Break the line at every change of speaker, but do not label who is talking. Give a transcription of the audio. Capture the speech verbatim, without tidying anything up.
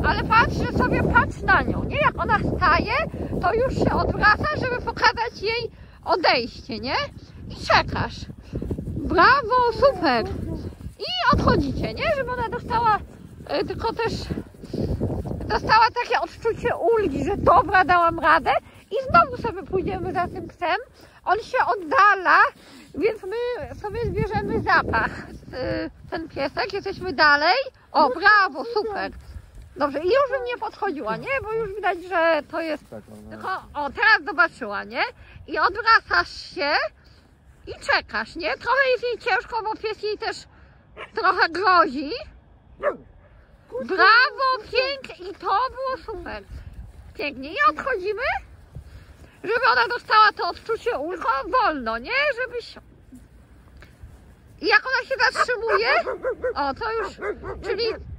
ale patrz, że sobie patrz na nią, nie? Jak ona staje, to już się odwraca, żeby pokazać jej odejście, nie? I czekasz. Brawo, super. I odchodzicie, nie? Żeby ona dostała, yy, tylko też dostała takie odczucie ulgi, że dobra, dałam radę. I znowu sobie pójdziemy za tym psem. On się oddala, więc my sobie zbierzemy zapach. Yy, ten piesek, jesteśmy dalej. O, brawo, super. Dobrze, i już bym nie podchodziła, nie? Bo już widać, że to jest... Tylko, o, teraz zobaczyła, nie? I odwracasz się i czekasz, nie? Trochę jest jej ciężko, bo pies jej też trochę grozi. Brawo, pięknie. I to było super. Pięknie. I odchodzimy, żeby ona dostała to odczucie ulgi wolno, nie? Żebyś... I jak ona się zatrzymuje, o, to już, czyli